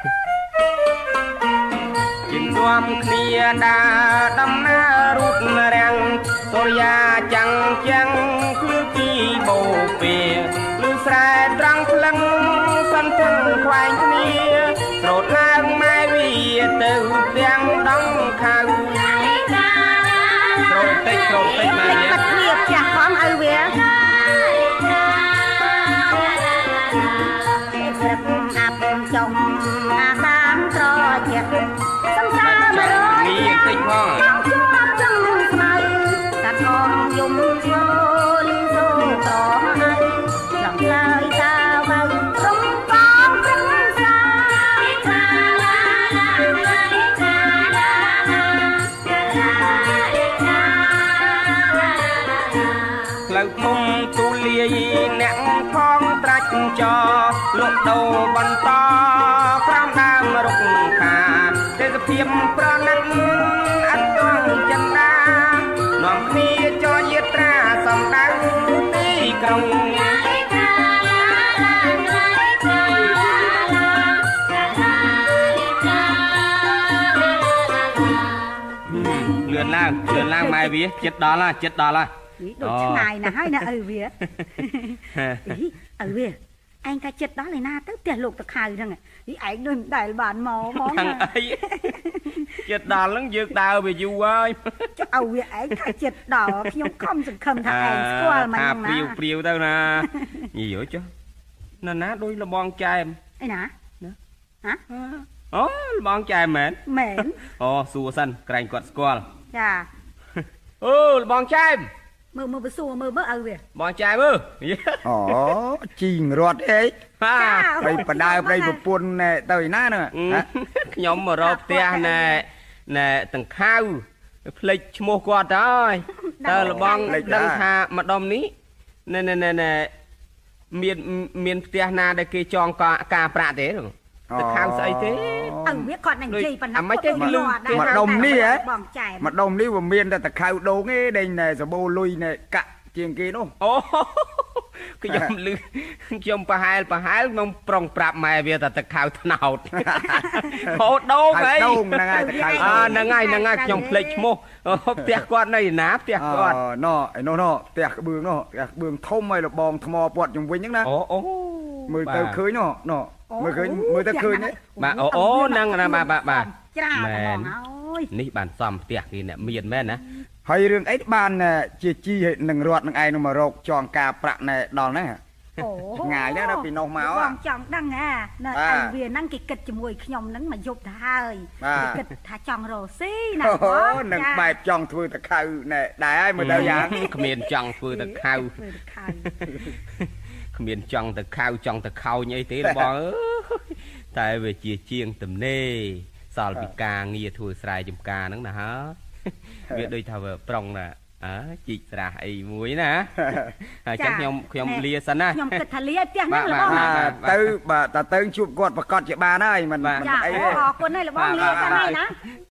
ជាងរួមគ្នាដាដំណើររូបរាំងសូរយាចាំងចាំងគឺពីបូពេឬស្រែត្រង់ផ្លឹងសន្ទឹងខ្វែងគ្នាស្រោតឡើងម៉ែវាទៅទាំងដងខាងស្រោតតិចម៉ែវាបាត់គ្នាផ្ទះផងឲ្យវាព្រឹកអាប់ចុងអាតាមត្រជាសំសាមករយតិចផងជួបចឹងស្មៅកាត់អងយំស្វលីសូត្រហើយចង់ឡើយតាវៅរំបងព្រឹកសាផ្លូវធំទូលាយអ្នកផងត្រាច់ចលក់ដូរបន្តក្រោមដើមរុក្ខាទេសភាពប្រណិតអត់ទាន់ចិន្តានាំគ្នាចរយាត្រាសំដៅទីក្រុងលឿនឡើងម៉ែវាចិត្តដល់ហើយដូចឆ្ងាយណាស់ហើយណាឪវាឪវាឯងកាចិត្តដល់ឯណាទៅផ្ទះលោកតខៅហ្នឹងនេះឯងដូចមិនដែលបានមកហ្មងអីចិត្តដល់ហ្នឹងយើងដើរវាយូរហើយចុះឪវាឯងកាចិត្តដល់ខ្ញុំខំសង្ឃឹមថាឯងស្គាល់មិនហ្នឹងណាព្រាវទៅណាយីចុះណាដូចលបងចែមអីណាហ៎អូលបងចែមមែនអូសួរសិនក្រែងគាត់ស្គាល់ចាអូលបងចែមមើលបសួរមើលឪវាបងចែមើលអូជីងរត់អីបីបដើប្តីប្រពន្ធណែទៅឯណាហ្នឹងខ្ញុំមករកផ្ទះណែតង្ខៅភ្លេចឈ្មោះគាត់ហើយតើលបងដឹងថាម្ដុំនេះណែមានផ្ទះណាដែលគេចងការប្រាក់ទេតង្ខៅស្អីទេឪវាគាត់នឹងនិយាយប៉ុណ្ណាមិនទេលឺម្ដុំនេះហ៎ម្ដុំនេះវាមានតែតង្ខៅដូងទេដេញសបោលុយណែកាក់ជាងគេនោះអូខ្ញុំលឺខ្ញុំប្រហែលខ្ញុំប្រុងប្រាប់ម៉ែវាថាតង្ខៅថ្នោតហូតដូងហីហ្នឹងហើយតង្ខៅហ្នឹងហើយខ្ញុំភ្លេចឈ្មោះផ្ទះគាត់នៅណាផ្ទះគាត់ណ៎ឯនោះផ្ទះក្បឿងនោះផ្ទះក្បឿងធំហើយលបងថ្មព័ទ្ធជុំវិញហ្នឹងណាអូមើលទៅឃើញណ៎មើលទៅឃើញទេបាទអូហ្នឹងណាបាទច្រើនហ្មងហើយនេះបានសំផ្ទះគេអ្នកមានមែនណាហើយរឿងអីបានជាជីនឹងរត់នឹងឯងនោះមករកចងការប្រាក់ណែដល់ណាអូងាយណាស់ពីនោះមកបងចង់ដឹងហ่าនៅឯវាហ្នឹងគេគិតជាមួយខ្ញុំហ្នឹងមកយប់ទៅហើយគេគិតថាចង់រស់ស៊ីណាបងនឹងបែបចង់ធ្វើតខៅណែដែរហើយមើលទៅយ៉ាងគ្មានចង់ធ្វើតខៅគ្មានចង់តខៅចង់តខោញអីទេបងអើយតែវាជាជាងទំនេរសល់ពីការងារធ្វើស្រែចម្ការហ្នឹងណាហ៎វាដូចថាវាប្រុងណាជីកស្រះអីមួយណាហើយចឹងខ្ញុំលាសិនណាខ្ញុំគិតថាលាផ្ទះហ្នឹងបងទៅបាទតើទៅជួបគាត់ប្រកាសជាបានហើយមិនអីទេអរគុណហើយបងលាសិនហើយណា